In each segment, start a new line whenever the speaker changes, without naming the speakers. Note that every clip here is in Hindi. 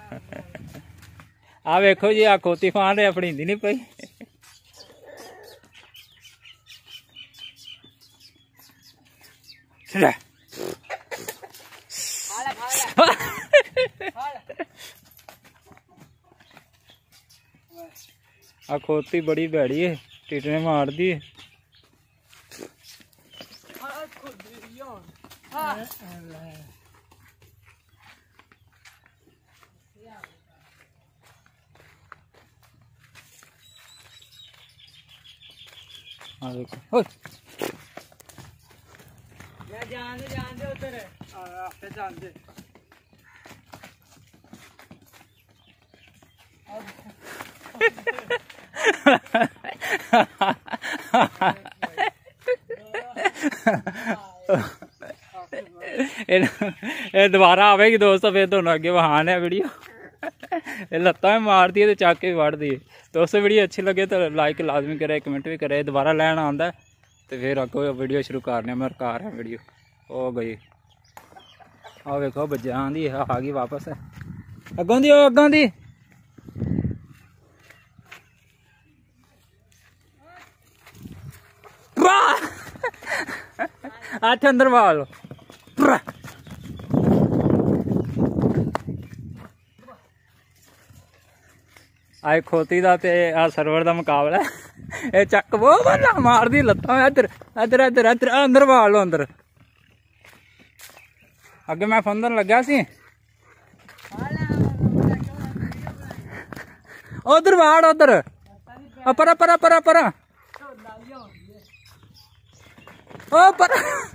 आ वेखो जी, आ खोती फान रहे अपनी हिंदी नहीं पई। आ खोती बड़ी भैड़ी है, टिटने मार दी है।
जान दे उधर आपे जान दे।
दोबारा आवेगी दोस्तों, फिर दोनों अगे बहान है वीडियो। लत्ता भी मार दी है, चाके भी वड़ दी है। दोस्तों वीडियो अच्छी लगे तो लाइक लाजमी करे, कमेंट भी करे। दोबारा लैन आंदा तो फिर अगो वीडियो शुरू करने। मैं कार है वीडियो हो गई। आ वेखो बजा आंदी आ गई वापस। अगों दी अगों दी हाथ अंदर वाल। आए खोती दा ते आ सरवर दा मुकाबला है। ए चक वो बना मार दी लत्तां। इधर इधर इधर इधर अंदर वाल लो अंदर। अगे मैं फंदन लग्या सी, उधर वाड़ उधर परा परा परा परा ओ पर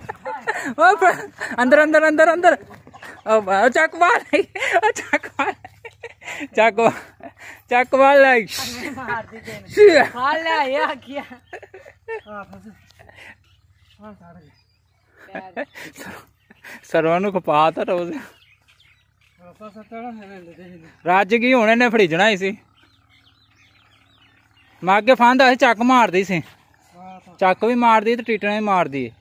अंदर अंदर अंदर अंदर। चक मार चक मार चक चक मार सरवा खपा था रोज रज की होने ने फड़ीजना ही सी। मैं अगे फांदा चक मार दी सी, चक भी मार दी तो टीटने भी मार दी।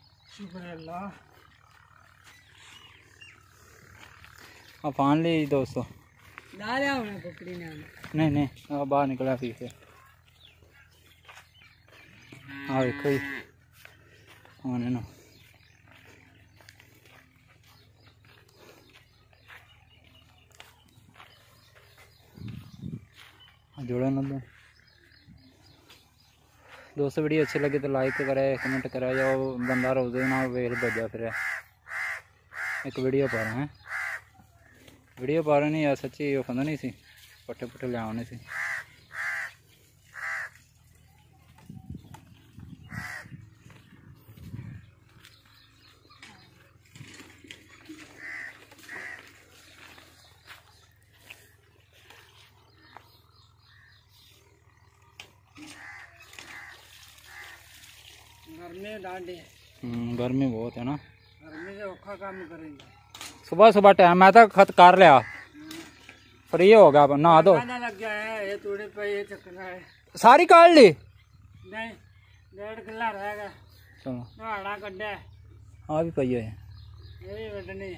फान ली दोस्तों। नहीं नहीं बाहर निकला फिर से। हाँ देखो जी आने ना जोड़ा ना दो। दोस्तों वीडियो अच्छी लगे तो लाइक करे, कमेंट करे। जाओ बंदा रोज ना वेल बजा फिर एक वीडियो पा रहा है, वीडियो पा रहे नहीं यार सच्ची वो फंदा नहीं सी, पट्टे पुट्टे ले आने सी। गर्मी बहुत है ना,
गर्मी से औखा काम करेंगे।
सुबह सुबह टाइम मैं तो खत कर लिया, फ्री हो गया नहा दो।
लग गया है ये थोड़े पे ये चकना है
सारी काट ली
नहीं, 1.5 किला रहेगा।
चलो
नहाड़ा कड्डा है
हाँ भी पई है
ये वडनी।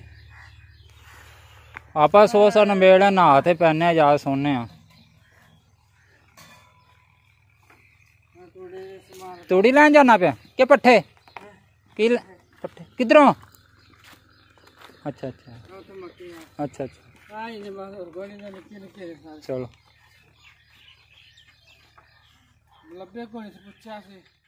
आप सो सा नबेड़ नहा ते पैने जा सोने। तूड़ी लैन जाना पे के पट्ठे की पट्ठे किधरों? अच्छा अच्छा अच्छा अच्छा चलो
लब्बे को पूछा से